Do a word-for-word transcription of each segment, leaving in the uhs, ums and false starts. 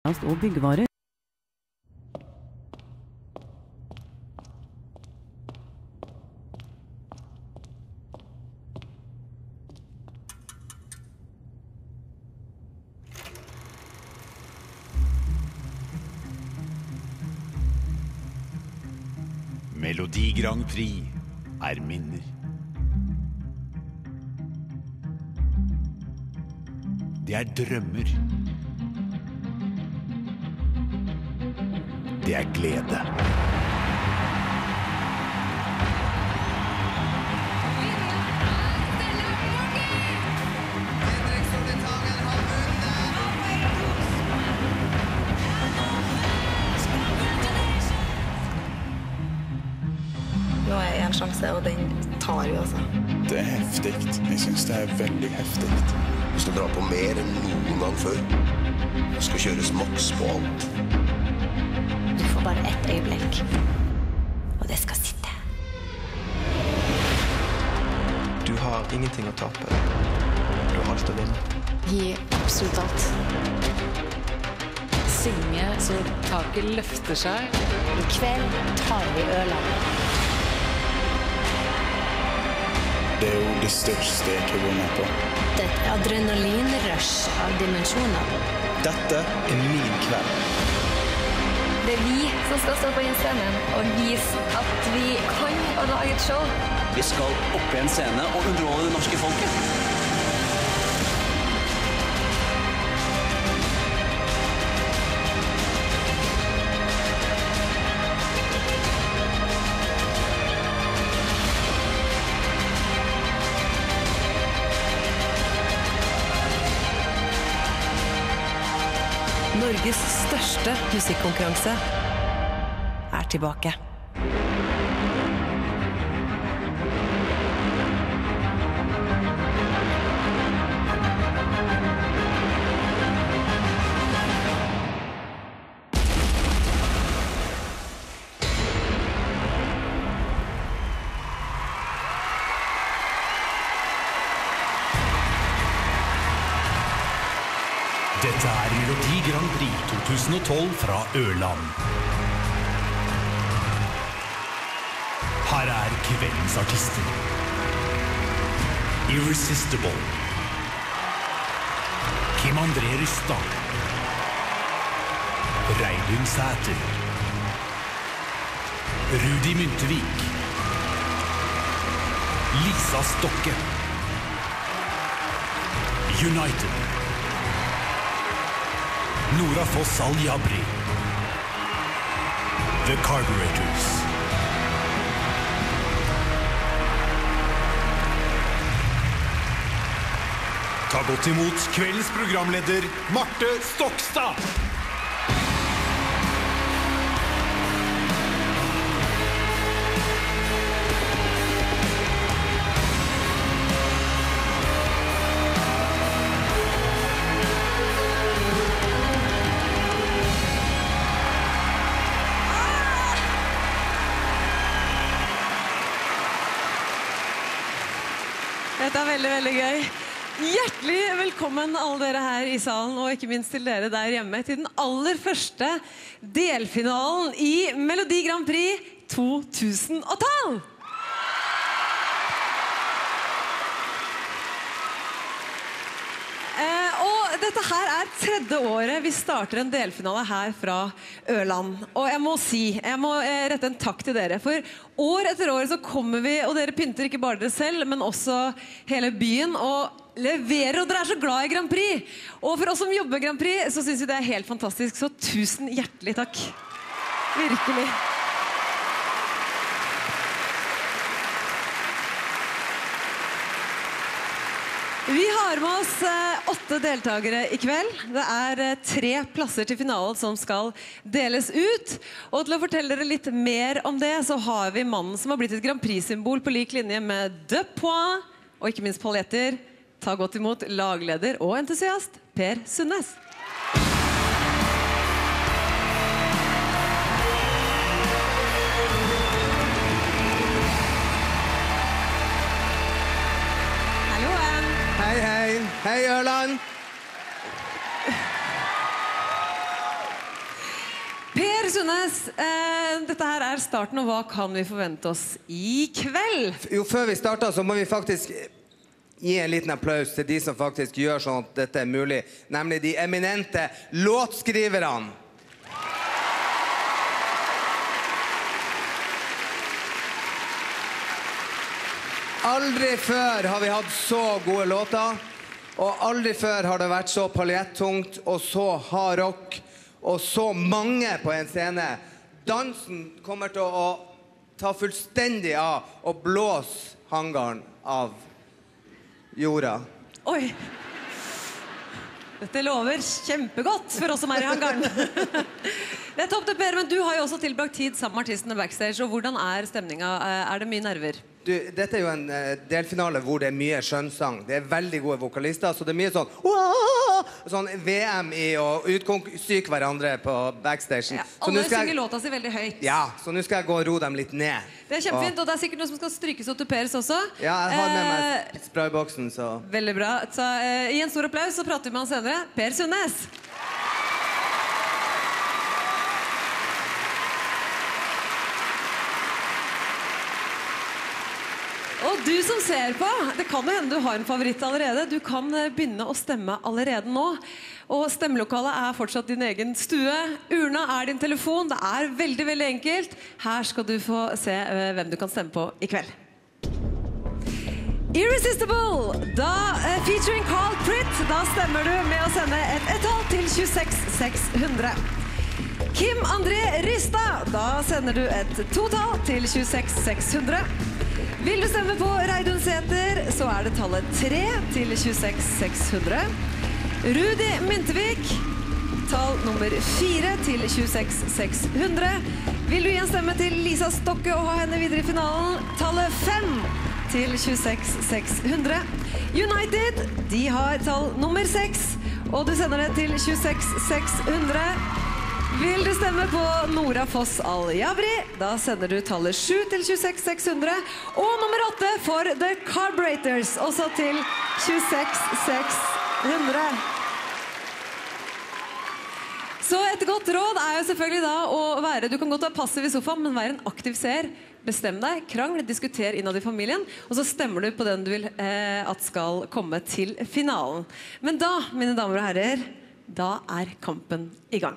og byggevarer. Melodi Grand Prix er minner. Det er drømmer. Det er glede. Nå er jeg en sjanse, og den tar vi altså. Det er heftigt. Jeg synes det er veldig heftigt. Vi skal dra på mer enn noen gang før. Det skal kjøres maks på alt. Du får bare ett øyeblikk, og det skal sitte. Du har ingenting å tape. Du har alt å vinne. Gi absolutt alt. Synge så taket løfter seg. I kveld tar vi Ørland. Det er jo det største jeg har vunnet på. Det er et adrenalinrush av dimensjoner. Dette er min kveld. Det er vi som skal stå på scenen og vise at vi kan å lage et show. Vi skal opp i en scene og underholde det norske folket. Norges største musikkonkurranse er tilbake. Dette er Melodi Grand Prix to tusen og tolv fra Ørland. Her er kveldens artister. Irresistible. Kim André Rystad. Reidun Sæter. Rudi Myntevik. Lisa Stokke. United. Nora Foss Al-Jabri. The Carburetors. Ta godt imot kveldens programleder Marte Stokstad. Dette er veldig, veldig gøy. Hjertelig velkommen alle dere her i salen, og ikke minst til dere der hjemme, til den aller første delfinalen i Melodi Grand Prix to tusen og tolv! Eh, og dette her er tredje året vi starter en delfinale her fra Ørland. Og jeg må si, jeg må eh, rette en takk til dere, for år etter år så kommer vi, og dere pynter ikke bare dere selv, men også hele byen, og leverer, og dere er så glad i Grand Prix. Og for oss som jobber med Grand Prix, så synes vi det er helt fantastisk, så tusen hjertelig takk. Virkelig. Vi har med oss eh, åtte deltagere i kveld. Det er eh, tre plasser til finalen som skal deles ut. Og til å fortelle dere litt mer om det, så har vi mannen som har blitt et Grand Prix-symbol på lik linje med De Poix, og ikke minst Paljetter. Ta godt imot lagleder og entusiast Per Sundnes. Hei, hei. Hei, Ørland. Sundnes, eh, dette her er starten, og hva kan vi forvente oss i kveld? Jo, før vi starter så må vi faktisk gi en liten applaus til de som faktisk gjør sånn at dette er mulig, nemlig de eminente låtskriverne. Aldri før har vi hatt så gode låter, og aldri før har det vært så paljettungt og så hard rock og så mange på en scene. Dansen kommer til å ta fullstendig av og blåse hangaren av jorda. Oi! Dette lover kjempegodt for oss som er i hangaren. Det er topp det, Per, men du har jo også tilbrakt tid sammen med artistene backstage, og hvordan er stemninga? Er det mye nerver? Du, dette er jo en uh, delfinale hvor det er mye skjønnsang. Det er veldig gode vokalister, så det er mye sånn sånn V M i å utsyke hverandre på backstagen. Ja, alle synger jeg... låta si veldig høyt. Ja, så nå skal jeg gå og ro dem litt ned. Det er kjempefint, og det er sikkert noe som skal strykes og tuperes også. Ja, jeg har med meg eh... sprayboksen, så... Veldig bra. Så, uh, i en stor applaus så prater vi med han senere. Per Sundnes! Og du som ser på, det kan jo hende du har en favoritt allerede. Du kan begynne å stemme allerede nå. Og stemmelokalet er fortsatt din egen stue. Urna er din telefon. Det er veldig, veldig enkelt. Her skal du få se uh, hvem du kan stemme på i kveld. Irresistible, da, uh, featuring Carl Pritt. Da stemmer du med å sende et ettall til tjueseks seks hundre. Kim André Rista, da sender du et totall til tjueseks seks hundre. Vil du stemme på Reidun Sæther, så er det tallet tre til tjueseks seks hundre. Rudi Myntevik, tall nummer fire til tjueseks seks hundre. Vil du igjen stemme til Lisa Stokke og ha henne videre i finalen, tallet fem til tjueseks seks hundre. United, de har tall nummer seks, og du sender det til tjueseks seks hundre. Vil du stemme på Nora Foss Al-Jabri, da sender du tallet sju til tjueseks seks hundre. Og nummer åtte for The Carburetors, også til tjueseks seks hundre. Så et godt råd er jo selvfølgelig da å være, du kan godt være passiv i sofaen, men være en aktiv seer. Bestem deg, krangl, diskuter innad i familien, og så stemmer du på den du vil eh, at skal komme til finalen. Men da, mine damer og herrer, da er kampen i gang.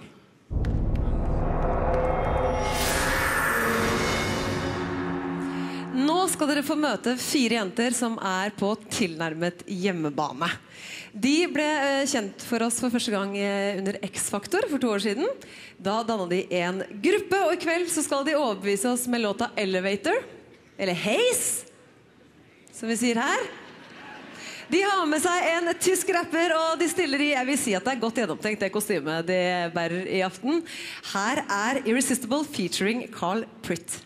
Nå skal dere få møte fire jenter som er på tilnærmet hjemmebane. De ble kjent for oss for første gang under X-Factor for to år siden. Da dannet de en gruppe, og i kveld så skal de overbevise oss med låta Elevator, eller Haze, som vi sier her. De har med seg en tysk rapper, og de stiller i, jeg vil si at det er godt gjennomtenkt det kostymet de bærer i aften. Her er Irresistible featuring Carl Pritt.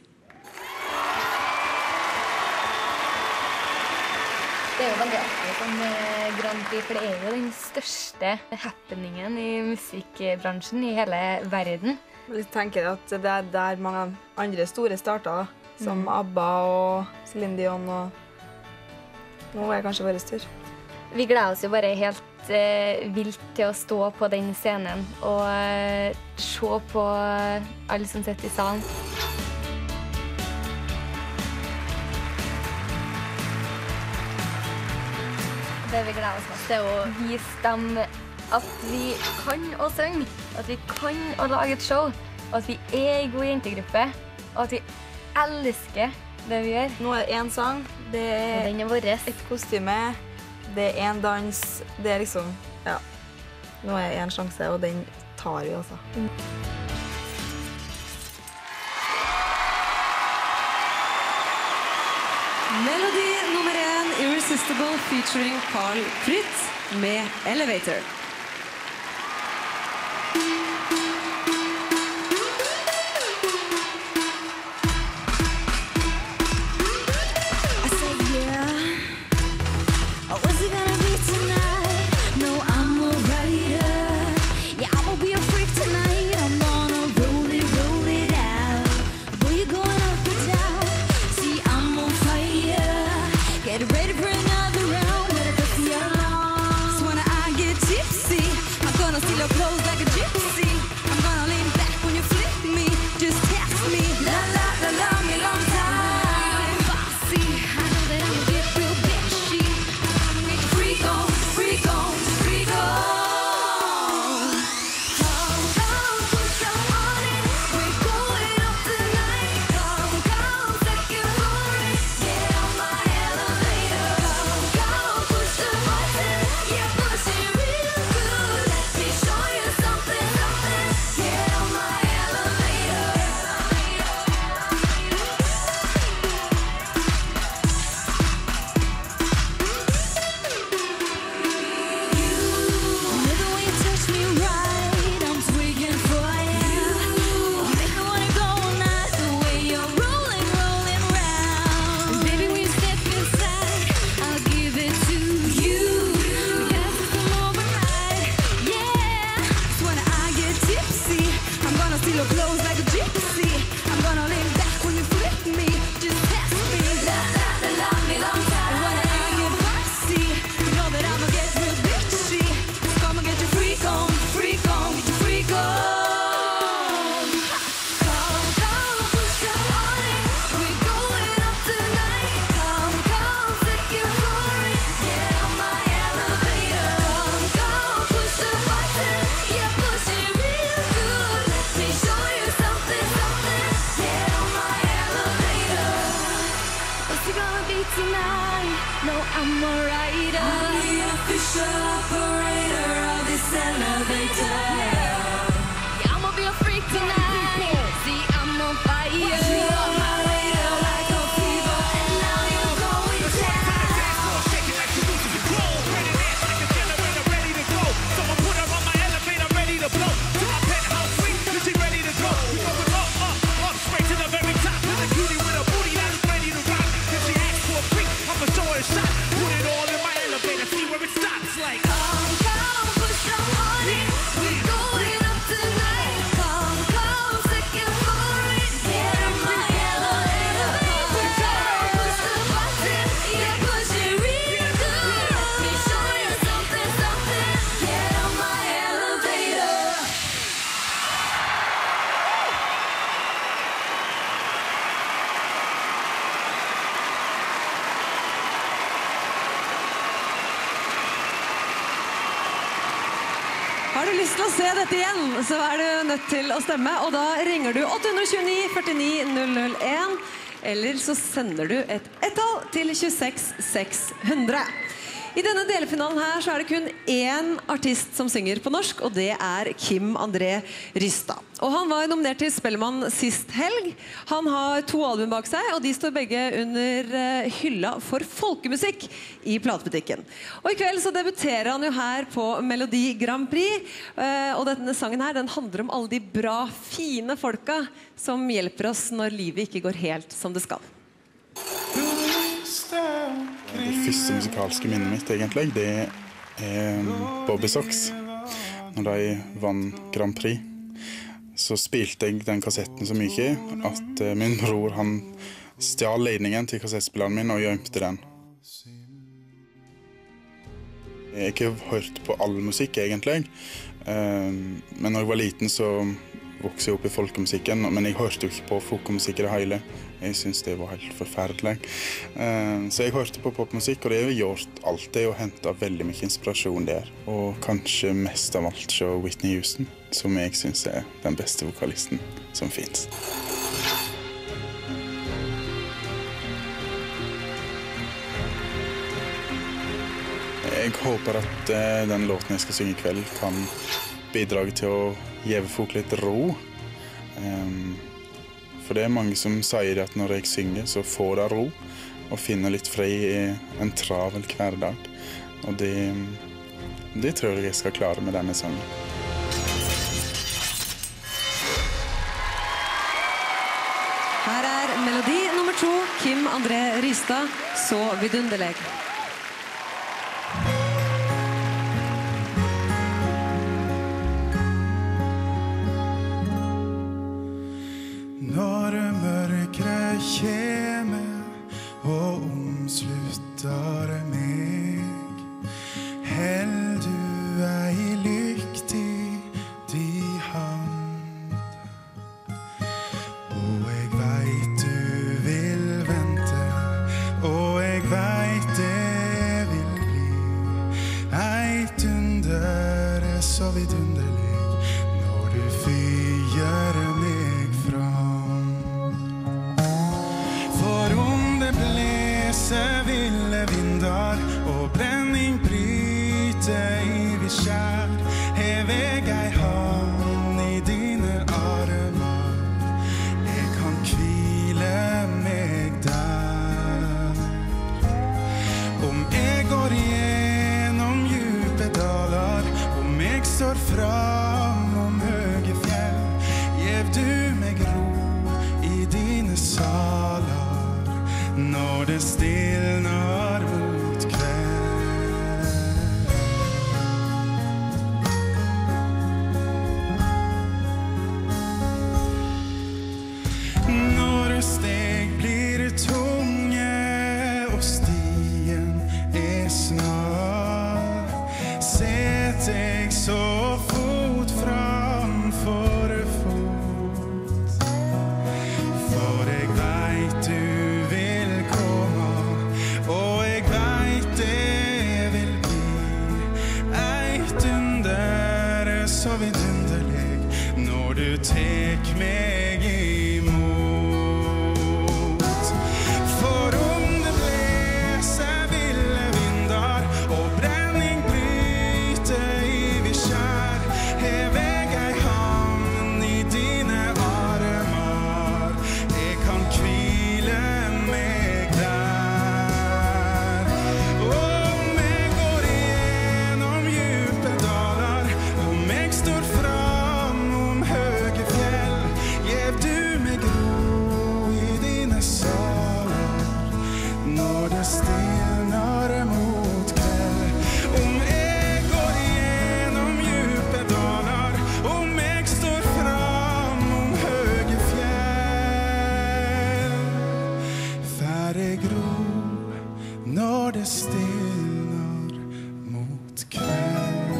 Det er jo veldig aktivt som Grand Prix, for det er jo den største happeningen i musikkbransjen i hele verden. Jeg tenker at det er der mange andre store starter, som mm. ABBA og Celine Dion, og nå er det kanskje vår tur. Vi gleder oss jo bare helt eh, vilt til å stå på den scenen og eh, se på alle som sitter i salen. Det vi gleder oss mest til å vise dem at vi kan å synge, at vi kan å lage et show, at vi er en god jentegruppe, og at vi elsker det vi gjør. Nå er det en sang, det er, den er våres. Et kostyme, det er en dans, det er liksom, ja, nå er det en sjanse, og den tar vi også. Mm. Melodi nummer én, Irresistible featuring Carl Pritt med Elevator. Get ready for another round, let it go see along. So when I get tipsy gonna steal your clothes like a gypsy. I'm gonna lean back when you flip me. Just test me. Love that, they love me long time. And when I get mercy, you know that I'ma get real bitchy. So come and get your freak on, freak on, get your freak on. Come, come, push your body. We're going up tonight. Come, come, take your glory. Get on my elevator. Come, come, push the button. Yeah, push it real good. Let me show you something, something. Get on my elevator. What's it gonna be tonight? No, I'm a rider. I'm the official operator of this elevator. Yeah, I'ma be a freak tonight. See, I'm on fire. You on my radar like a fever, and now you're going down. Shaking like you lose control. Ready to dance like a generator, ready to go. Someone put her on my elevator, ready to blow. To my penthouse suite, is she ready to go? We going up, up, up, straight to the very top. With a cutie with a booty that is ready to rock. If she asks for a freak, I'ma show her a shot. Put it all in my elevator, see where it stops. Like, Come, come, push your body. We're going up tonight. Come, come, take your glory. Get on my elevator. Come, come, push the button. Yeah, push it real good. Let me show you something, something. Get on my elevator. Har du lyst til å se dette igjen, så er du nødt til å stemme, og da ringer du åtte to ni, førtini, null null en, eller så sender du et ett-tall til tjueseks seks hundre. I denne delfinalen her så er det kun én artist som synger på norsk, og det er Kim André Rystad. Og han var nominert til Spellemann sist helg. Han har to album bak seg, og de står begge under eh, hylla for folkemusikk i platebutikken. Og i kveld så debuterer han jo her på Melodi Grand Prix, eh, og denne sangen her, den handler om alle de bra, fine folka som hjelper oss når livet ikke går helt som det skal. Det første musikalske minnet mitt egentlig, det er Bobby Sox. Når de vant Grand Prix, så spilte jeg den kassetten så mye at min bror han stjal ledningen til kassettspilleren min og gjemte den. Jeg har ikke hørt på all musikk egentlig, men når jeg var liten så vokste jeg opp i folkemusikken, men jeg hørte jo ikke på folkemusikk i det hele. Jeg synes det var helt forferdelig. Så jeg hørte på popmusikk, og det har jeg gjort alltid, og hentet veldig mye inspirasjon der. Og kanskje mest av alt så Whitney Houston, som jeg synes er den beste vokalisten som finnes. Jeg håper at den låten jeg skal synge i kveld kan bidra til å gjeve folk litt ro. Um, for det er mange som sier at når jeg synger så får jeg ro og finner litt fri i en travel hverdag. Og det, det tror jeg jeg skal klare med denne sangen. Her er melodi nummer to, Kim André Rystad, Så vidunderlig. Når mørkret kjeme og omslutter meg, held du ei lykt i di hand. Og jeg veit du vil vente, og jeg veit det du tek meg imot. For om det blåser ville vindar og brenning bryter i skjær, hever jeg havn i dine armar. Jeg kan hvile meg der. Om jeg går igjennom djupe daler, om jeg står fram om høge fjell, gjev du meg ro i dine saler når det stilner mot kveld. Om jeg går igjennom djupe daler, om jeg står fram om høge fjell, fær jeg ro når det stilner mot kveld.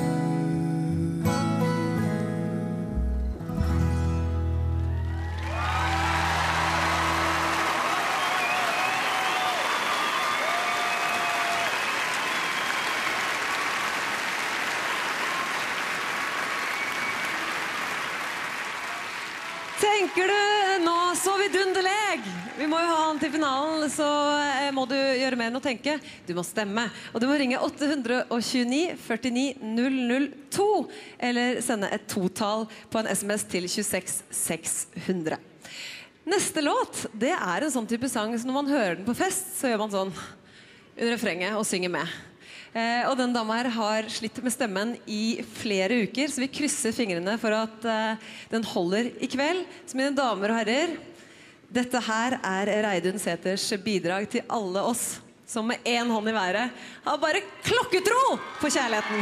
Tenker du nå så vidunderleg? Vi må jo ha han til finalen, så eh, må du gjøre mer enn å tenke. Du må stemme, og du må ringe åtte to ni, førtini, null null to, eller sende et totall på en sms til tjueseks seks hundre. Neste låt, det er en sånn type sang, så når man hører den på fest, så gjør man sånn under refrenget og synger med. Eh, og den dama her har slitt med stemmen i flere uker, så vi krysser fingrene for at eh, den holder i kveld. Så mine damer og herrer, dette her er Reidun Sæthers bidrag til alle oss som med en hånd i været har bare klokketro på kjærligheten.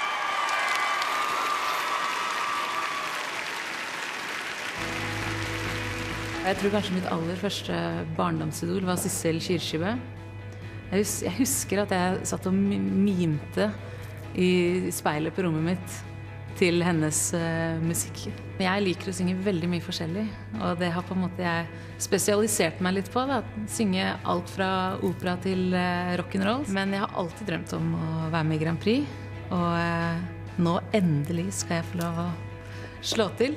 Jeg tror kanskje mitt aller første barndomsidol var Sissel Kyrkjebø. Jeg, hus jeg husker at jeg satt og mimte i speilet på rommet mitt til hennes uh, musikk. Jeg liker å synge veldig mye forskjellig, og det har på en måte jeg spesialisert meg litt på, da. Synge alt fra opera til uh, rock'n'roll. Men jeg har alltid drømt om å være med i Grand Prix, og uh, nå endelig skal jeg få lov å slå til.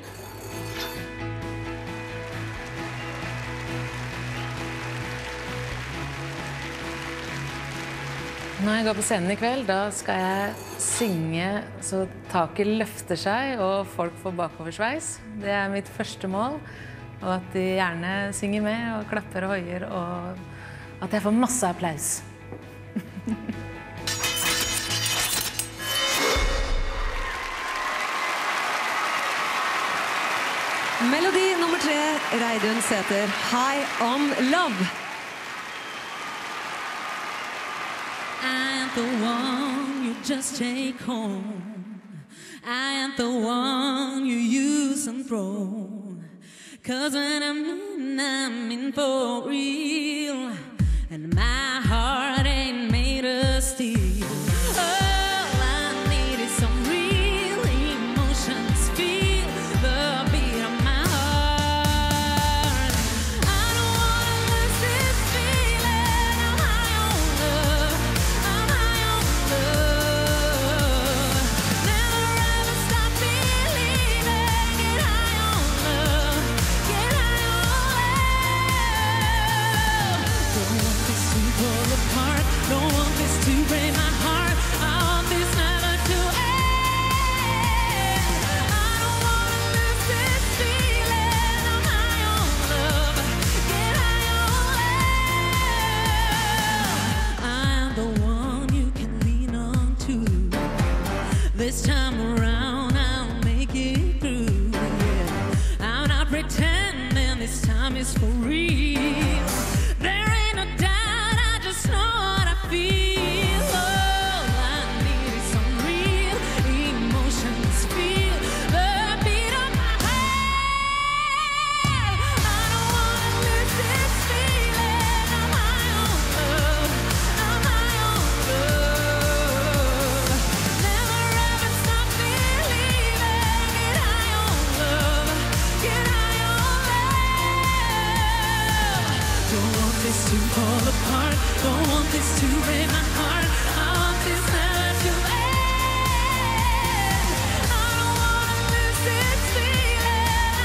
Når jeg går på scenen i kveld, da skal jeg synge så taket løfter seg og folk får bakoversveis. Det er mitt første mål, og at de gjerne synger med og klapper og hoier, og at jeg får masse applaus. Melodi nummer tre, Reidun Sæther, High on Love. I am the one you just take home. I am the one you use and throw. Cause when I'm in, I'm in for real. And my heart ain't made of steel. All I need is some real emotions. Feel the beat of my heart. I don't wanna lose this feeling. I'm high on love. I'm high on love. Never ever stop believing. Get high on love. Get high on love. Don't want this to fall apart. Don't want this to break my heart. I want this never to end. I don't wanna lose this feeling. I'm high on love. Get high on love. I am the one you can lean on to. This time around I'll make it through. Yeah. I'm not pretending this time is for real. There ain't no doubt, I just know what I feel. All I need is some real emotions. Feel the beat of my heart. I don't wanna lose this feeling. I'm high on love. I'm high on love. Never ever stop believing. Get high on love. Get high on love. Don't want this to fall apart. Don't want this to break my heart. I want this never to end. I don't wanna lose this feeling.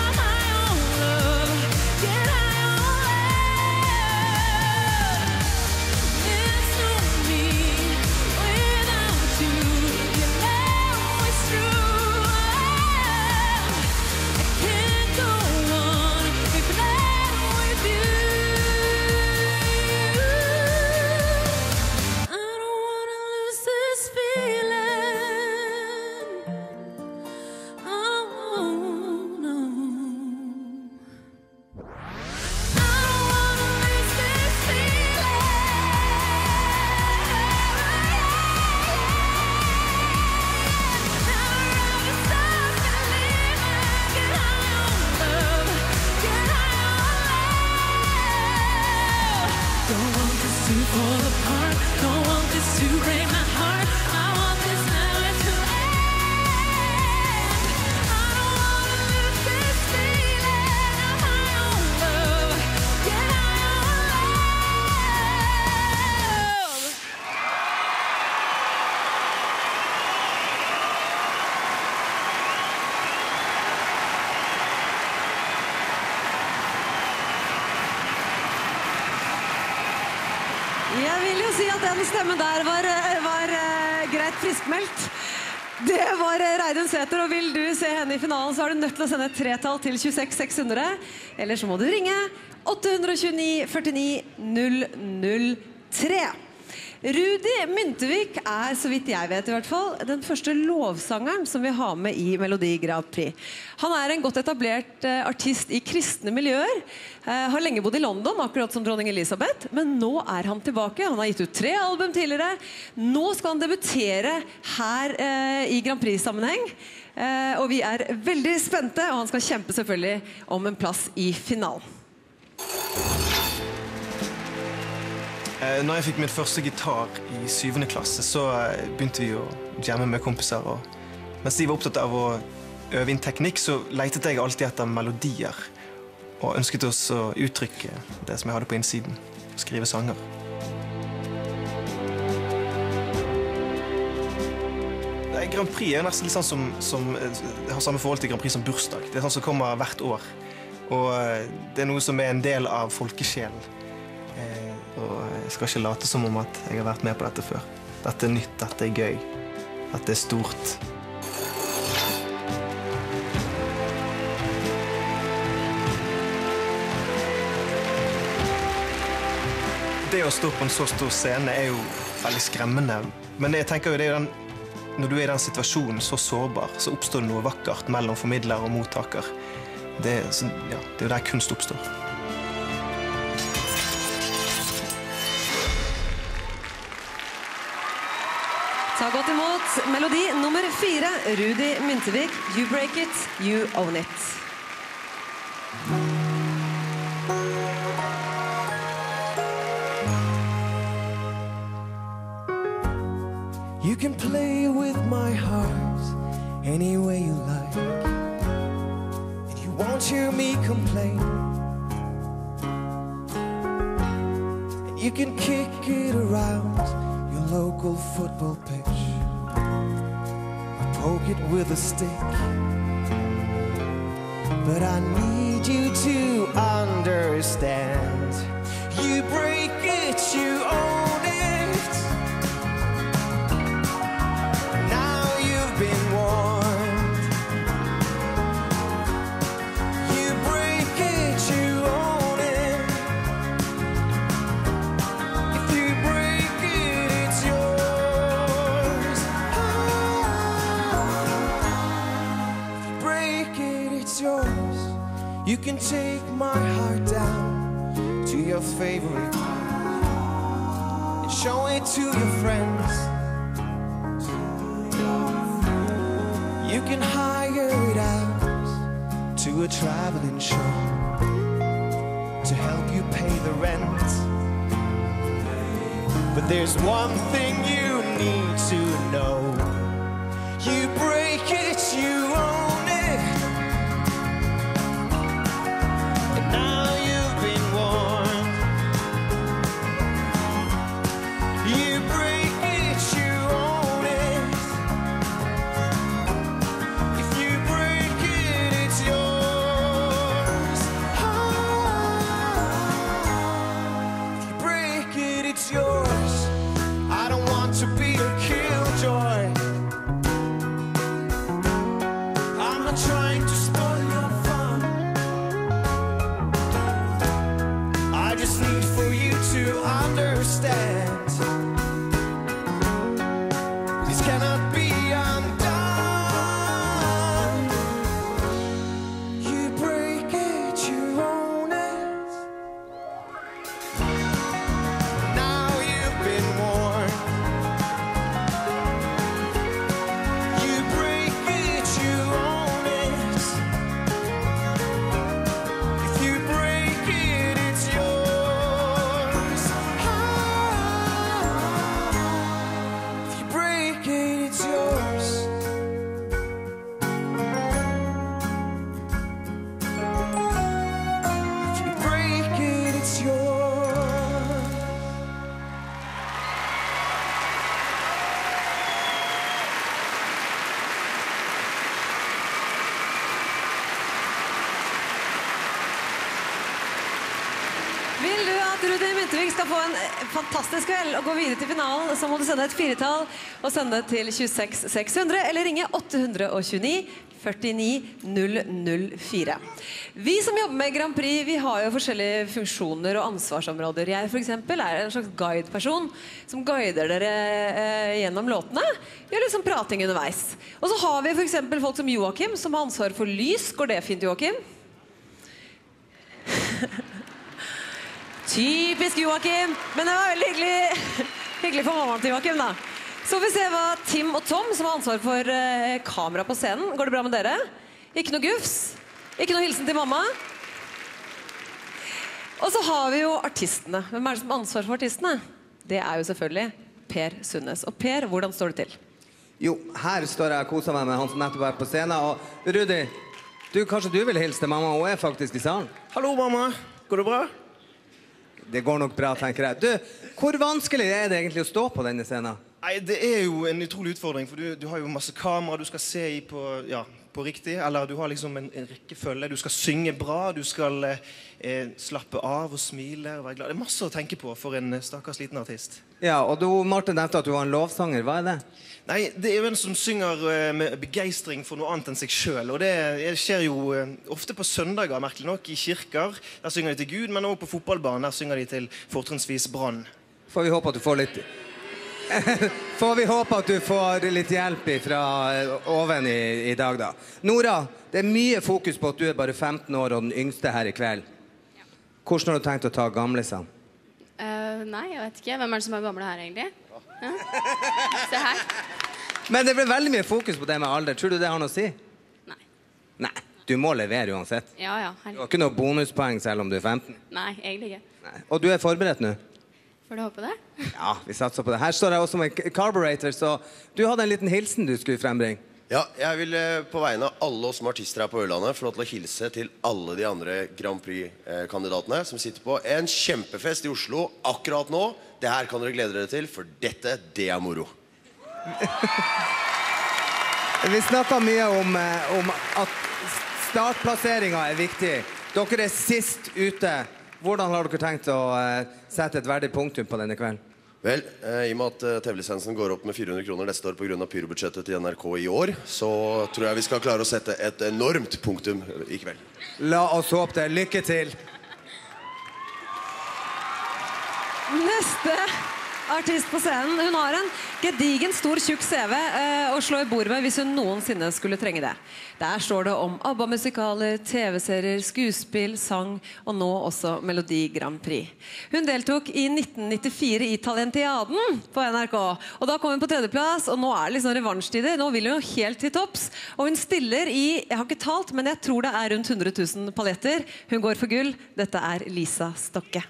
Jeg vil jo si at den stemmen der var, var uh, greit friskmeldt. Det var Reidun Sæther, og vil du se henne i finalen, så er du nødt til å sende et tretall til tjueseks seks hundre. Eller så må du ringe åtte to ni førtini null null tre. Rudi Myntevik er, så vidt jeg vet i hvert fall, den første lovsangeren som vi har med i Melodi Grand Prix. Han er en godt etablert eh, artist i kristne miljøer, eh, har lenge bodd i London, akkurat som dronning Elisabeth, men nå er han tilbake. Han har gitt ut tre album tidligere. Nå skal han debutere her eh, i Grand Prix-sammenheng, eh, og vi er veldig spente, og han skal kjempe selvfølgelig om en plass i finalen. Når jeg fikk min første gitar i syvende klasse, så begynte vi å jamme med kompiser. Og mens de var opptatt av å øve inn teknikk, så letet jeg alltid etter melodier. Og ønsket også å uttrykke det som jeg hadde på innsiden. Skrive sanger. Grand Prix er nesten litt sånn som, som har samme forhold til Grand Prix som bursdag. Det er sånn som kommer hvert år. Og det er noe som er en del av folkesjelen. Og jeg skal ikke late som om at jeg har vært med på dette før. Dette er nytt, dette er gøy, dette er stort. Det å stå på en så stor scene er jo veldig skremmende. Men jeg tenker jo det er jo den, når du er i den situasjonen så sårbar, så oppstår det noe vakkert mellom formidler og mottaker. Det, så, ja, det er jo der kunst oppstår. Ta godt imot melodi nummer fire, Rudi Myntevik, You Break It, You Own It. You can play with my heart any way you like, and you won't hear me complain. And you can kick it around your local football pitch, poke it with a stick. But I need you to understand. You break it, you own it. Now you've been warned. You break it, you own it. If you break it, it's yours. Yours. You can take my heart down to your favorite and show it to your friends. You can hire it out to a traveling show to help you pay the rent. But there's one thing you need to know. You break it, you own it. Yours. I don't want to be a killjoy. at Rudi Myntvik skal få en fantastisk kveld og gå videre til finalen, så må du sende et firetall og sende det til tjueseks seks hundre eller ringe åtte to ni førtini null null fire. Vi som jobber med Grand Prix, vi har jo forskjellige funksjoner og ansvarsområder. Jeg for eksempel er en slags guideperson som guider dere eh, gjennom låtene. Gjør liksom prating underveis. Og så har vi for eksempel folk som Joakim, som har ansvar for lys. Går det fint, Joakim? Typisk Joakim, men det var veldig hyggelig, hyggelig for mammaen til Joakim da. Så får vi se hva Tim og Tom, som har ansvar for eh, kamera på scenen. Går det bra med dere? Ikke noe gufs? Ikke noe hilsen til mamma? Og så har vi jo artistene. Hvem er det som har ansvar for artistene? Det er jo selvfølgelig Per Sundnes. Og Per, hvordan står det til? Jo, her står jeg og koser meg med han som nettopp er på scenen. Og Rudi, du, kanskje du vil hilse til mamma? Hun er faktisk i salen. Hallo, mamma. Går det bra? Det går nok bra, tenker jeg. Du, hvor vanskelig er det egentlig å stå på denne scenen? Nei, det er jo en utrolig utfordring, for du, du har jo masse kamera du skal se i på, ja, på riktig, eller du har liksom en, en rekkefølge, du skal synge bra, du skal eh, slappe av og smile og være glad. Det er masse å tenke på for en stakkars liten artist. Ja, og du, Martin, nevnte at du var en lovsanger. Hva er det? Nei, det er jo en som synger uh, med begeistring for noe annet enn seg selv, og det, det skjer jo uh, ofte på søndager, merkelig nok, i kirker. Der synger de til Gud, men også på fotballbanen, der synger de til fortrinnsvis Brann. Får vi håpe at du får litt... Får vi håpe at du får litt hjelp fra oven i, i dag da. Nora, det er mye fokus på at du er bare femten år og den yngste her i kveld. Hvordan har du tenkt å ta gamlisene? Uh, nei, jeg vet ikke. Hvem er det som er gamle her egentlig? Ja. Se her. Men det blir veldig mye fokus på det med alder. Tror du det har noe å si? Nei. Nei, du må levere uansett. Ja, ja. Du har ikke noe bonuspoeng selv om du er femten. Nei, egentlig ikke. Nei. Og du er forberedt nå? Får du håpe det? Ja, vi satser på det. Her står jeg også med Carburetor, så du hadde en liten hilsen du skulle frembringe. Ja, jeg vil på vegne av alle oss som artister her på Ørlandet få lov til å hilse til alle de andre Grand Prix-kandidatene som sitter på en kjempefest i Oslo akkurat nå. Det her kan dere glede dere til, for dette, det er moro. Vi snakket mye om, om at startplasseringen er viktig. Dere er sist ute. Hvordan har dere tenkt å uh, sette et verdig punktum på denne kvelden? Vel, eh, i og med at uh, T V-lisensen går opp med fire hundre kroner neste år på grunn av pyrobudsjettet til N R K i år, så tror jeg vi skal klare å sette et enormt punktum i kveld. La oss håpe det. Lykke til! Neste artist på scenen, hun har en gedigen stor tjukk C V eh, å slå i bord med hvis hun noensinne skulle trenge det. Der står det om ABBA-musikaler, T V-serier, skuespill, sang og nå også Melodi Grand Prix. Hun deltok i nitten nittifire i Talentiaden på N R K, og da kom hun på tredjeplass, og nå er det liksom revansjtider. Nå vil hun jo helt til topps, og hun stiller i, jeg har ikke talt, men jeg tror det er rundt hundre tusen paljetter. Hun går for gull. Dette er Lisa Stokke.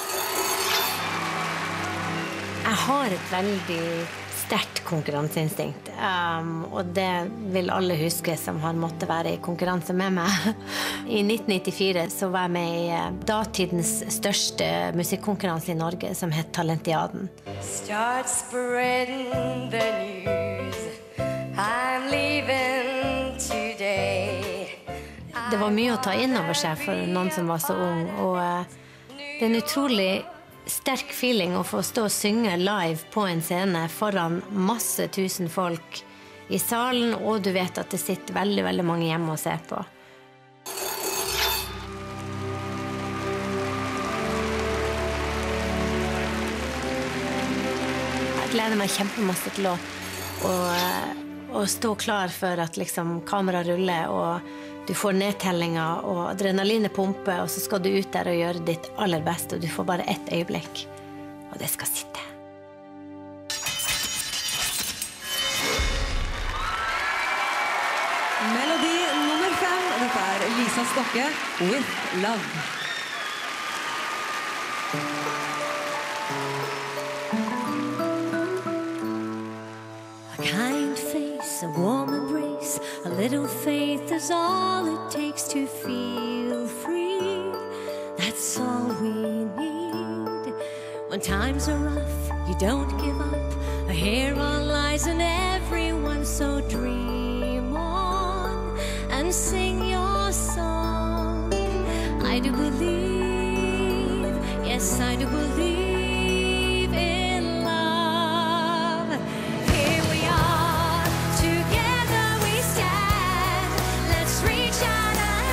Jeg har et veldig sterkt konkurranseinstinkt, um, og det vil alle huske som har måttet være i konkurranse med meg. I nitten nittifire så var jeg med i datidens største musikkonkurranse i Norge, som het Talentiaden. Start spreading the news. I'm leaving today. Det var mye å ta inn over seg for noen som var så ung, og uh, det er en utrolig sterk feeling å få stå og synge live på en scene foran masse tusen folk i salen, og du vet at det sitter veldig, veldig mange hjemme og ser på. Jeg gleder meg kjempemasse til å, å, å stå klar for at liksom kamera ruller, og du får nedtellinger, og adrenalinet pumper, og så skal du ut der og gjøre ditt aller beste, og du får bare ett øyeblikk, og det skal sitte. Melodi nummer fem, dette er Lisa Stokke, With Love. A kind face, a warm embrace, a little faith is all it takes to feel free. That's all we need. When times are rough, you don't give up. A hair on lies and everyone, so dream on and sing your song. I do believe, yes Yes, I do believe in love. Here we are, together we stand. Let's reach out our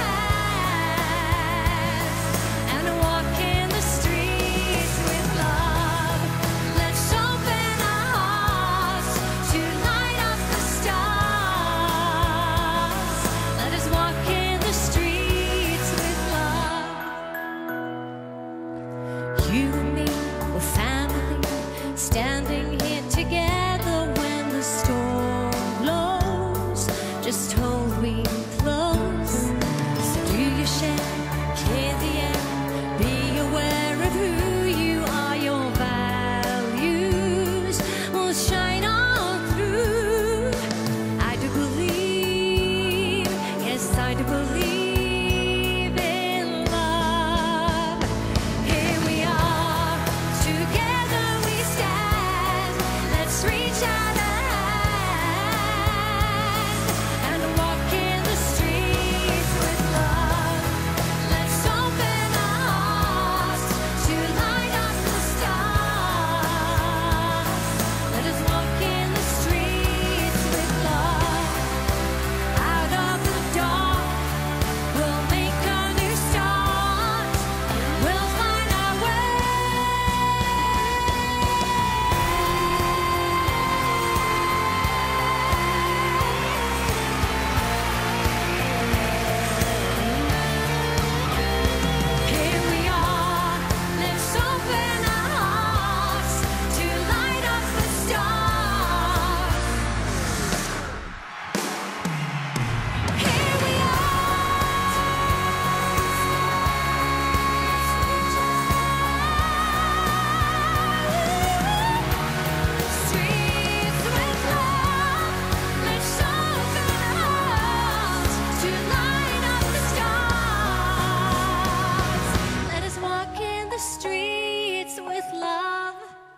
hands and walk in the streets with love. Let's open our hearts to light up the stars. Let us walk in the streets with love. You and me, we're family, standing here together when the storm blows. Just hold me close. So do your share, clear the air, be aware of who you are. Your values will shine all through. I do believe, yes, I do believe in love. Here we are, together we stand. Let's reach out our hands and walk in the streets with love. Let's open our hearts to light up the stars. Let us walk in the streets with love. Out of the dark, we'll make a new start. We'll find our way. Here we are, let's open our hearts to light up the stars. Here we are, streets with love. Let's open our hearts to light up the stars. Let us walk in the streets with love.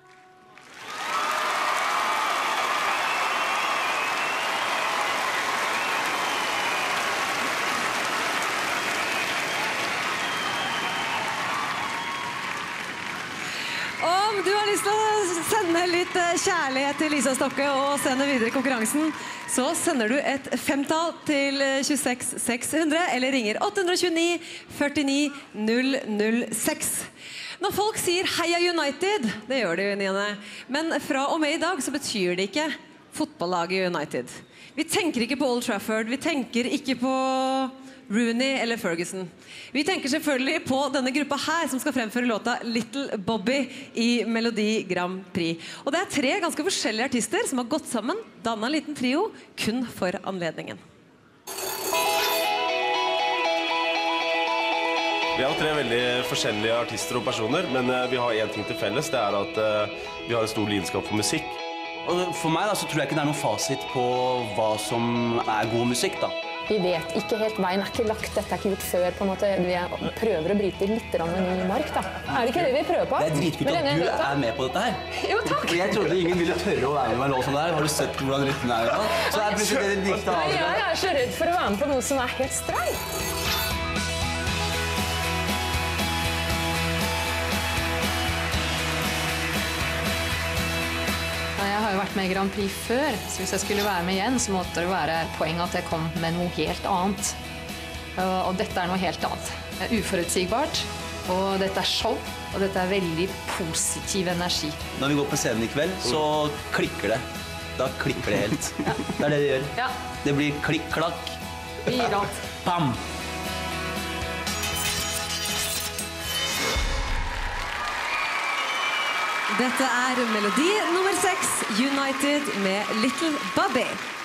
Om du har lyst til å sende litt eh, kjærlighet til Lisa Stokke og sende videre i konkurransen, så sender du et femtall til eh, tjueseks seks hundre eller ringer åtte to ni, førtini, null null seks. Når folk sier Heia United, det gjør de jo, Niene, men fra og med i dag så betyr det ikke fotballaget United. Vi tenker ikke på Old Trafford, vi tenker ikke på Rooney eller Ferguson. Vi tenker selvfølgelig på denne gruppa her som skal fremføre låta Little Bobby i Melodi Grand Prix. Og det er tre ganske forskjellige artister som har gått sammen, dannet en liten trio, kun for anledningen. Vi er jo tre veldig forskjellige artister og personer, men eh, vi har en ting til felles, det er at eh, vi har en stor lidenskap for musikk. Og for meg da, så tror jeg ikke det er noen fasit på hva som er god musikk da. Vi vet ikke helt, veien er ikke lagt, dette er ikke gjort før, på en måte. Vi er- prøver å bryte litt grann med ny mark, da. Er det ikke det vi prøver på? Det er dritkult at du er med på dette her. Jo, takk. Jeg trodde ingen ville tørre å være med meg nå som det er. Har du sett hvordan rytmen er? Da? Så er plutselig det dikta av Nei, jeg er så redd for å være med på noe som er helt streit. Jeg har jo vært med i Grand Prix før, så hvis jeg skulle være med igjen, så måtte det være poenget at jeg kom med noe helt annet. Og og dette er noe helt annet. Det er uforutsigbart, og dette er show, og dette er veldig positiv energi. Når vi går på scenen i kveld, så klikker det. Da klikker det helt. Det er det det gjør. Ja. Det blir klikk-klakk. Vi gir alt. Bam! Dette er melodi nummer seks, United med Little Bobby.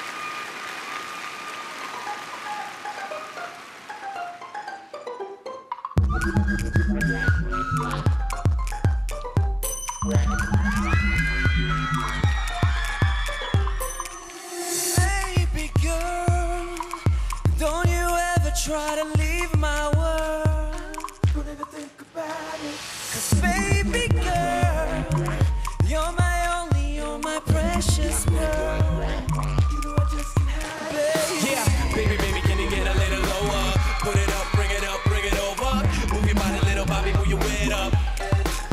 Baby girl, don't you ever try to leave my world. Don't ever think about it. 'Cause baby girl, you're my only, you're my precious girl. You know I just can't have it. Yeah, baby, baby, can you get a little lower? Put it up, bring it up, bring it over. Move your body, little Bobby, move your weight up.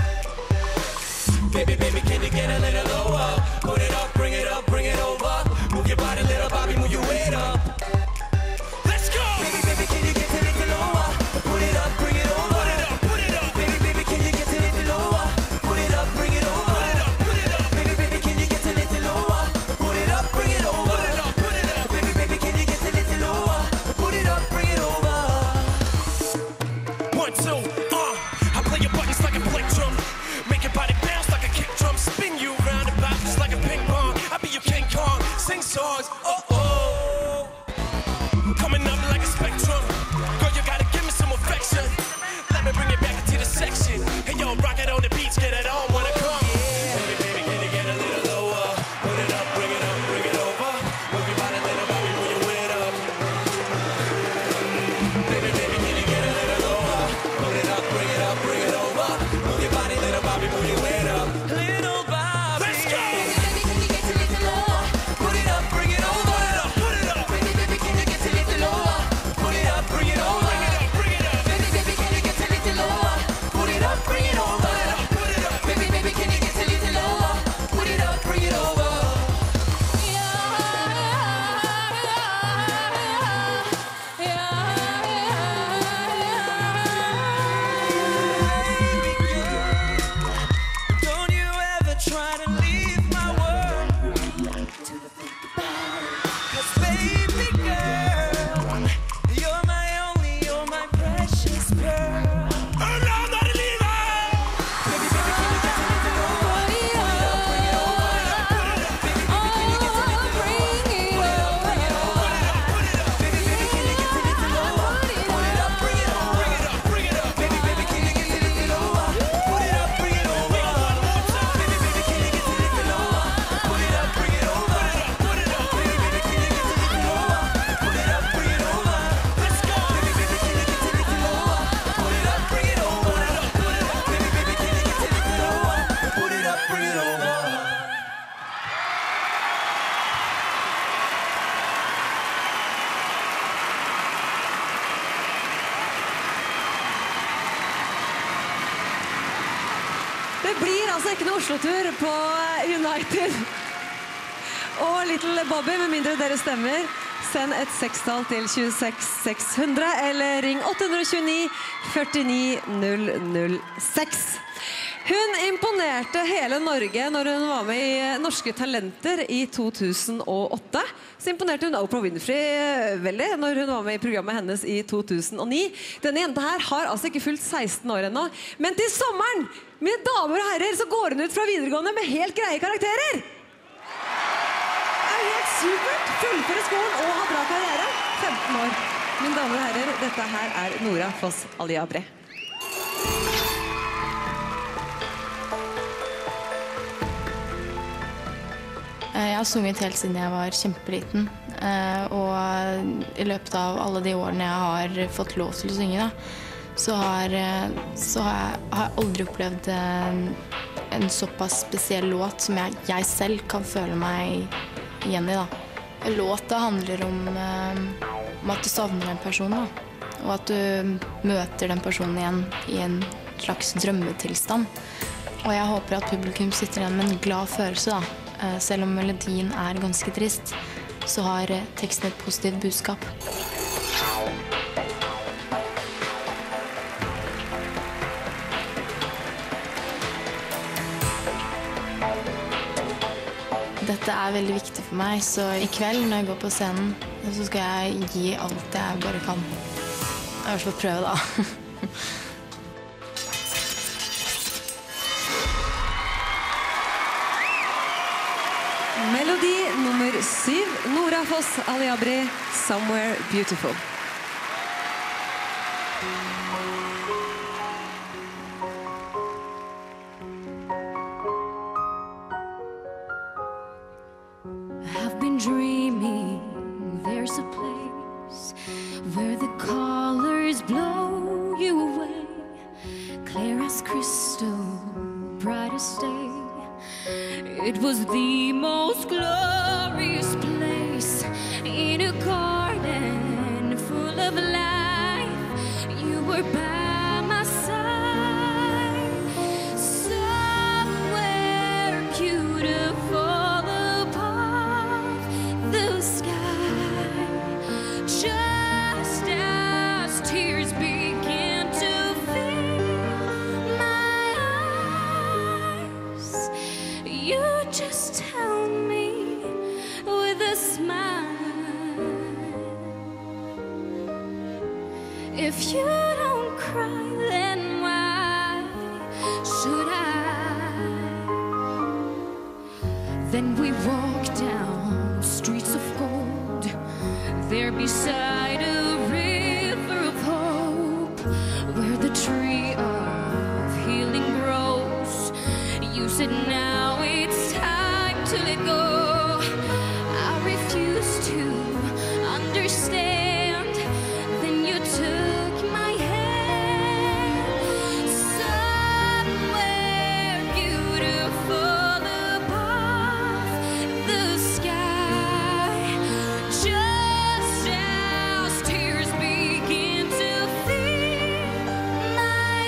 Det blir altså ikke noe Oslo-tur på United og Little Bobby, med mindre dere stemmer. Send et sekstall til tjueseks seks hundre, eller ring åtte to ni, førtini null null seks. Hun imponerte hele Norge når hun var med i Norske Talenter i to tusen og åtte. Så imponerte hun Oprah Winfrey veldig når hun var med i programmet hennes i to tusen og ni. Denne jenta her har altså ikke fullt seksten år ennå. Men til sommeren, mine damer og herrer, så går hun ut fra videregående med helt greie karakterer. Det er helt supert. Fullføre skolen og ha bra karriere. femten år. Mine damer og herrer, dette her er Nora Foss Aliabri. Jeg har sunget helt siden jeg var kjempeliten, og i løpet av alle de årene jeg har fått lov til å synge, da, så, har, så har, jeg, har jeg aldri opplevd en såpass spesiell låt som jeg, jeg selv kan føle meg igjen i. Da. Låta handler om, om at du savner en person, da, og at du møter den personen igjen i en slags drømmetilstand. Og jeg håper at publikum sitter igjen med en glad følelse, da. Selv om melodien er ganske trist, så har teksten et positivt budskap. Dette er veldig viktig for meg, så i kveld når jeg går på scenen, så skal jeg gi alt jeg bare kan. Jeg har fått prøve, da. Melodi nummer syv, Nora Foss Aliabri, Somewhere Beautiful. I've been dreaming there's a place where the colors blow you away, clear as crystal, bright as day. It was the most glorious place in a garden full of life. You were by my side, somewhere beautiful above the sky, just as tears began to fill my eyes. You just tell me with a smile, if you don't cry, then why should I? Then we walk down streets of gold, there beside a river of hope, where the tree of healing grows. You said now it's time to let go. I refuse to understand. Then you took my hand, somewhere beautiful above the sky, just as tears begin to fill my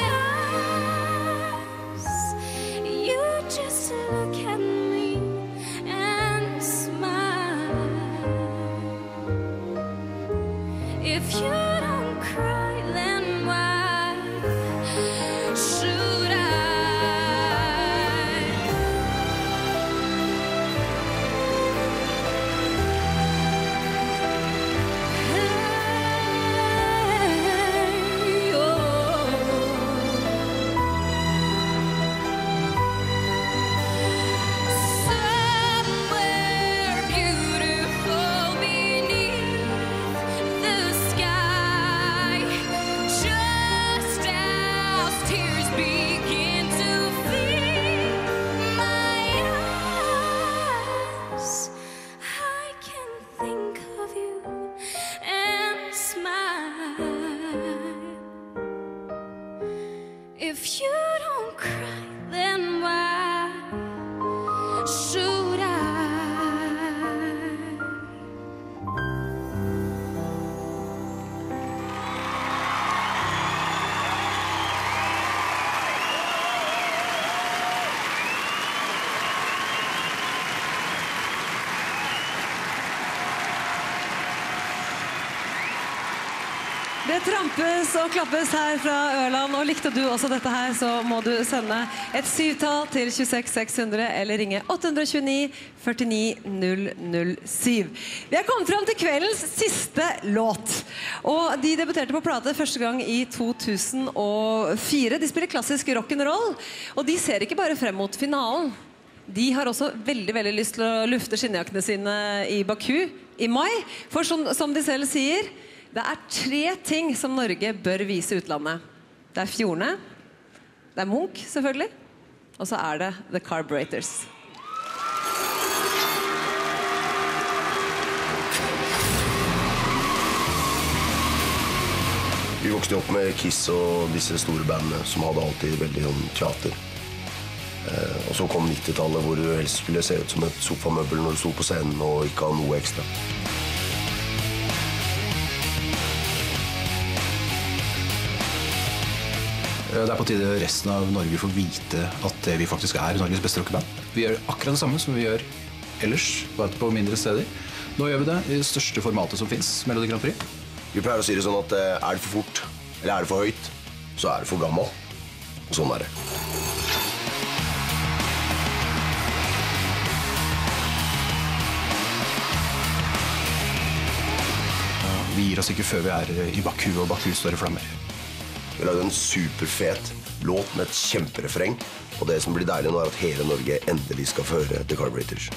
eyes. You just look at me and smile. If you don't cry, then why should somewhere beautiful beneath the sky, just as tears begin to fill my eyes, I can think of you and smile. If you don't cry, then why should I? Det trampes og klappes her fra Ørland, og likte du også dette her, så må du sende et syvtall til tjueseks seks hundre eller ringe åtte to ni, førtini, null null syv. Vi er kommet frem til kveldens siste låt, og de debuterte på plate første gang i to tusen og fire. De spiller klassisk rock'n'roll, og de ser ikke bare frem mot finalen. De har også veldig, veldig lyst til å lufte skinnjakkene sine i Baku i mai, for som, som de selv sier, det er tre ting som Norge bør vise utlandet. Det er fjordene, det er Munch selvfølgelig, og så er det The Carburetors. Vi vokste opp med Kiss og disse store bandene som hadde alltid veldig om teater. Eh, og så kom nittitallet hvor du helst skulle se ut som et sofamøbel når du sto på scenen og ikke ha noe ekstra. Det er på tide resten av Norge får vite at vi faktisk er Norges beste rockeband. Vi gjør akkurat det samme som vi gjør ellers, bare på mindre steder. Nå gjør vi det i det største formatet som finnes, Melodi Grand Prix. Vi pleier å si det sånn at er det for fort, eller er det for høyt, så er det for gammel. Og sånn er det. Vi gir oss ikke før vi er i Baku, og Baku står i flammer. Vi har lagd en superfet låt med et kjemperefreng, og det som blir deilig nå er at hele Norge endelig skal få høre The Carburetors.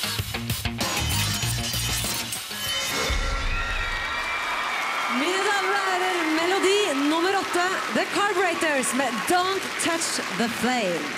Mine damer og herrer, melodi nummer åtte, The Carburetors med Don't Touch the Flame.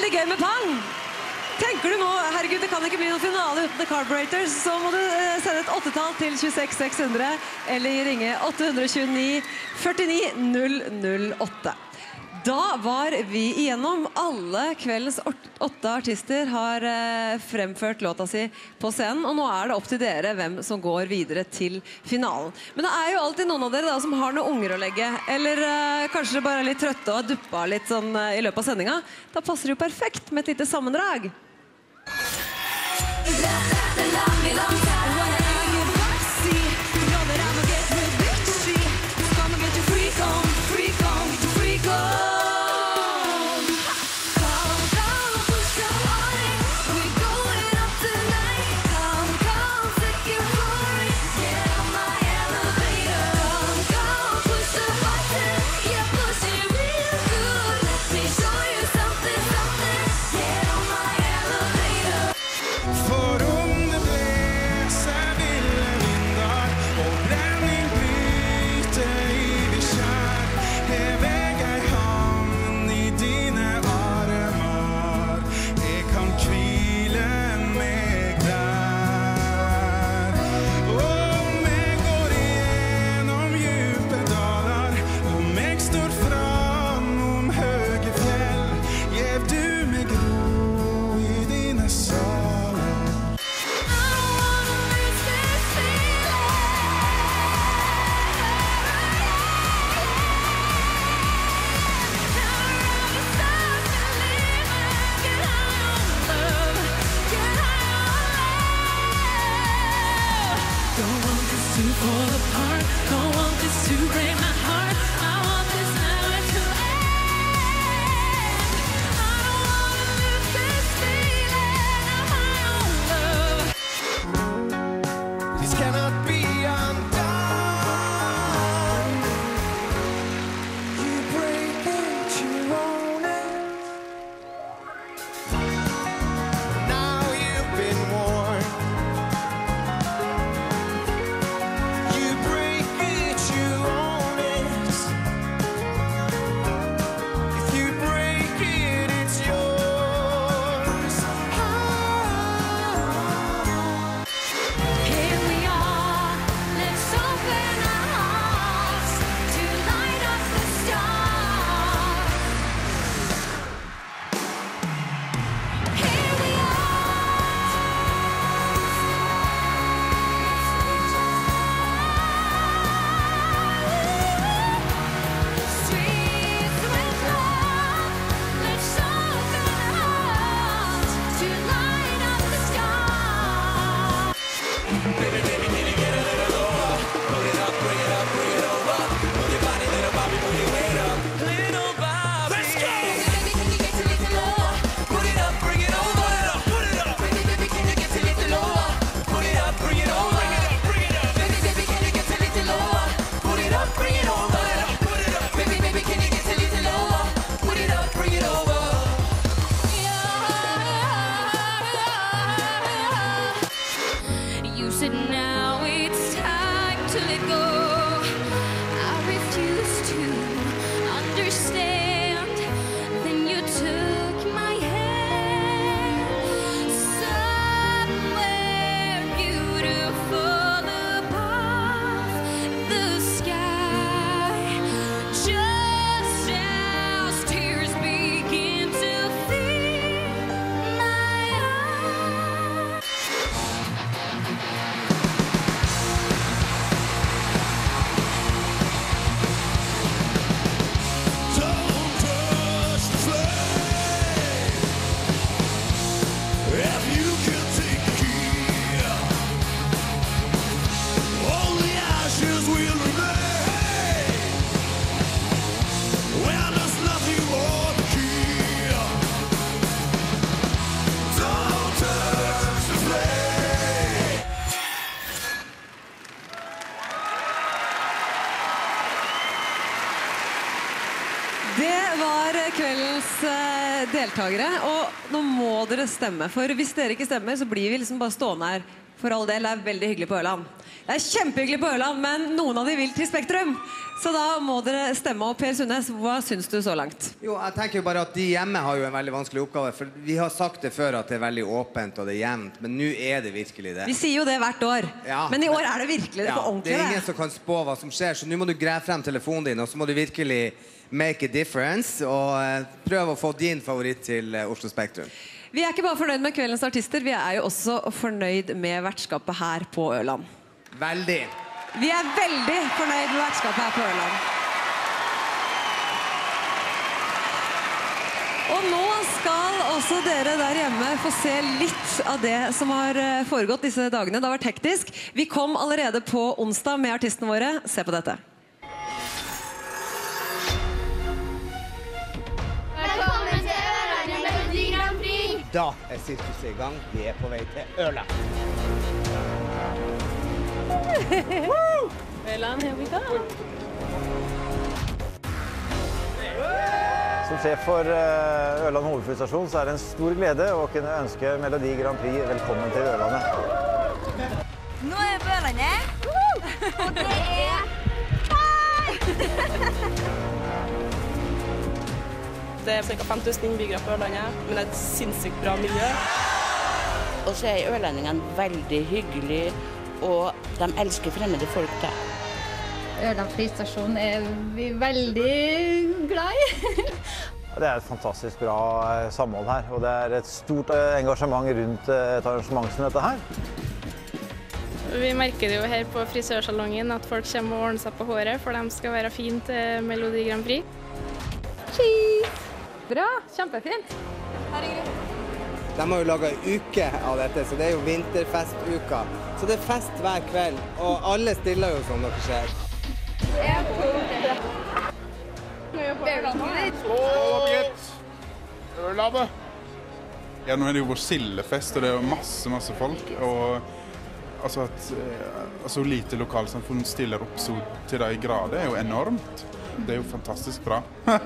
veldig gøy med pang. Tenker du nå, herregud, det kan ikke bli noen finale uten The Carburetors, så må du eh, sende et åttetall til tjueseks seks hundre, eller ringe åtte to ni førtini null null åtte. Da var vi igjennom. Alle kveldens åtte artister har eh, fremført låta si på scenen, og nå er det opp til dere hvem som går videre til finalen. Men det er jo alltid noen av dere da, som har noen unger å legge, eller eh, kanskje dere bare er litt trøtte og har duppa litt sånn eh, i løpet av sendinga. Da passer det jo perfekt med et lite sammendrag. For om det blåser ville vindar og bränning bryter i vi kär, är vägar i hamn i dina armar, jag kan kvile mig där. Om jag går igenom djupa dalar, om jag står fram om höga fjäll, ger du mig gro i dina salar. Don't want this to fall apart. Don't want this to break my heart. I want this never to end. I don't wanna lose this feeling of my own love. This cannot be undone. You break it, you own it. Now you've been warned. You break it, you own it. If you break it, it's yours. Here we are. Let's open our hearts to light up the stars. Here we Streets with love. Let's open our hearts to light up the stars. Baby, baby, can you get a little lower? Put it up, bring it up, bring it over. Move your body, little Bobby, move your weight up. Little Bobby. Let's go! Baby, can you get a little lower? Put it up, bring it over. Put it up, put it up. Baby, baby, can you get a little lower? Put it up, bring it over. Bring it up, bring it up. Baby, baby, can you get a little lower? Put it up, bring it over. Put it up, put it up. Baby, baby, can you get a little lower? Put it up, bring it over. You said now it's time to let go. I refuse to understand. Then you took my hand somewhere beautiful above the sky. Just as tears begin to fill my eyes. Don't touch the flame. If you can take the key, only ashes will remain. When there's nothing more to keep. Don't touch the flame. Det var kveldens eh, deltagere, og nå må dere stemme. For hvis dere ikke stemmer, så blir vi liksom bare stående her for for all del, det er veldig hyggelig på Ørland. Det er kjempehyggelig på Ørland, men noen av de vil til Spektrum. Så da må dere stemme opp. Per Sundnes, hva syns du så langt? Jo, jeg tenker jo bare at de hjemme har jo en veldig vanskelig oppgave, for vi har sagt det før at det er veldig åpent og det er jevnt, men nå er det virkelig det. Vi sier jo det hvert år, Ja, men i år er det virkelig det ja, på ordentlig. det er ingen som kan spå hva som skjer, så nå må du greve frem telefonen din, og så må du virkelig make a difference, og eh, prøve å få din favoritt til eh, Oslo Spektrum. Vi er ikke bare fornøyd med kveldens artister, vi er jo også fornøyd med vertskapet her på Ørland. Veldig. Vi er veldig fornøyd med vertskapet her på Ørland. Og nå skal også dere der hjemme få se litt av det som har foregått disse dagene. Det har vært hektisk. Vi kom allerede på onsdag med artistene våre. Se på dette. Velkommen til Ørland Melodi Grand Prix! Da er sirkuset i gang. Vi er på vei til Ørland. Ørland, here we go! Som sjef for Ørland hovedflystasjon så er det en stor glede å kunne ønske Melodi Grand Prix velkommen til Ørlandet. Nå er vi på Ørlandet, og det er Det er ca. fem tusen innbyggere på Ørlandet, men det er et sinnssykt bra miljø. Og så er ørlendingene veldig hyggelige, og de elsker fremmede folk der. Ørland flystasjon er vi veldig glad i. Det er et fantastisk bra samhold her, og det er et stort engasjement rundt et arrangement som dette her. Vi merker det jo her på frisørsalongen at folk kommer og ordner seg på håret, for de skal være fint til Melodi Grand Prix. Cheese! Bra, kjempefint. Herregud. De har jo laget en uke av dette, så det er jo vinterfestuka. Så det er fest hver kveld, og alle stiller jo som dere ser. Ørlandet. Ja, nå er det jo vår sildefest, og det er jo masse, masse folk. Og altså at altså, lite lokalsamfunn stiller opp så til de grader er jo enormt. Det er jo fantastisk bra.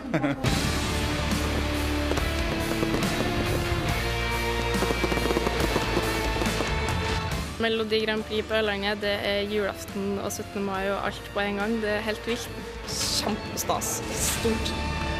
Melodi Grand Prix på Ørlandet, det er julaften og syttende mai og alt på en gang. Det er helt vilt. Kjempestas. Stort.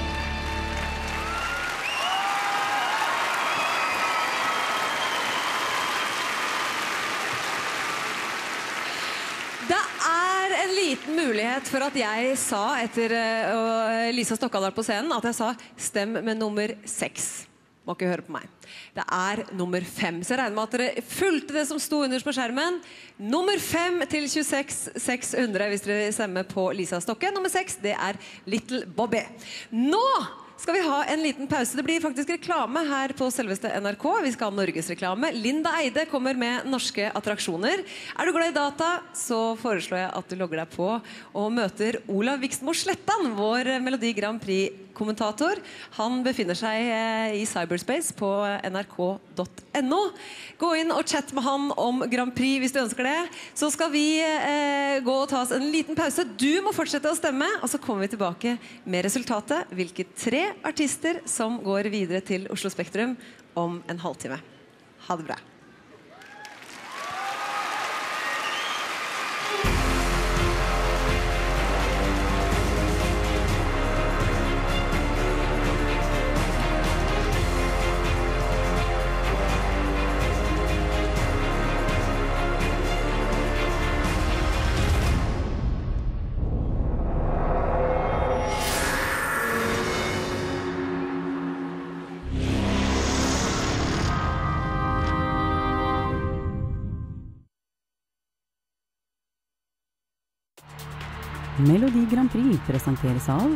Det er en liten mulighet for at jeg sa, etter uh, Lisa Stokkaldal på scenen, at jeg sa stem med nummer seks. Må ikke høre på meg. Det er nummer fem. Så jeg regner med at dere fulgte det som sto underst på skjermen. Nummer fem til tjueseks seks hundre hvis dere stemmer på Lisa Stokke. Nummer seks, det er Little Bobby. Nå skal vi ha en liten pause. Det blir faktisk reklame her på selveste N R K. Vi skal ha Norges reklame. Linda Eide kommer med norske attraksjoner. Er du glad i data, så foreslår jeg at du logger deg på og møter Olav Viksmo Slettan, vår Melodi Grand Prix-kommentator. Han befinner seg i cyberspace på N R K punktum no. Gå inn og chat med han om Grand Prix hvis du ønsker det. Så skal vi eh, gå og ta oss en liten pause. Du må fortsette å stemme, og så kommer vi tilbake med resultatet. Hvilke tre artister som går videre til Oslo Spektrum om en halvtime. Ha det bra. Melodi Grand Prix presenteres av